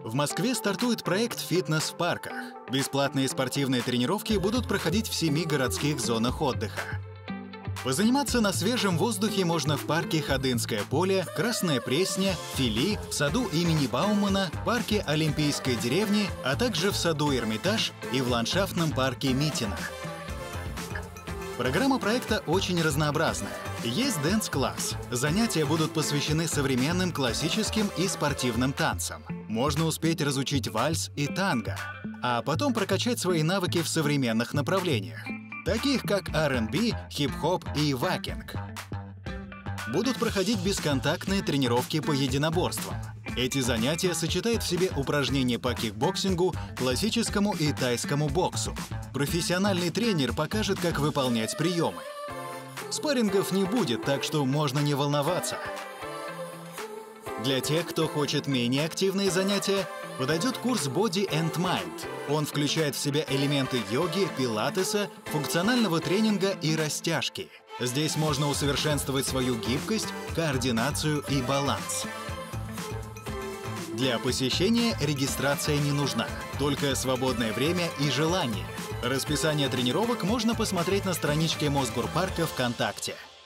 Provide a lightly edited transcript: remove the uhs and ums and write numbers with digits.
В Москве стартует проект «Фитнес в парках». Бесплатные спортивные тренировки будут проходить в 7 городских зонах отдыха. Позаниматься на свежем воздухе можно в парке Ходынское поле, Красная Пресня, Фили, в саду имени Баумана, парке Олимпийской деревни, а также в саду Эрмитаж и в ландшафтном парке Митино. Программа проекта очень разнообразная. Есть дэнс-класс. Занятия будут посвящены современным классическим и спортивным танцам. Можно успеть разучить вальс и танго, а потом прокачать свои навыки в современных направлениях, таких как R&B, хип-хоп и вакинг. Будут проходить бесконтактные тренировки по единоборствам. Эти занятия сочетают в себе упражнения по кикбоксингу, классическому и тайскому боксу. Профессиональный тренер покажет, как выполнять приемы. Спаррингов не будет, так что можно не волноваться. Для тех, кто хочет менее активные занятия, подойдет курс Body and Mind. Он включает в себя элементы йоги, пилатеса, функционального тренинга и растяжки. Здесь можно усовершенствовать свою гибкость, координацию и баланс. Для посещения регистрация не нужна, только свободное время и желание. Расписание тренировок можно посмотреть на страничке Мосгорпарка ВКонтакте.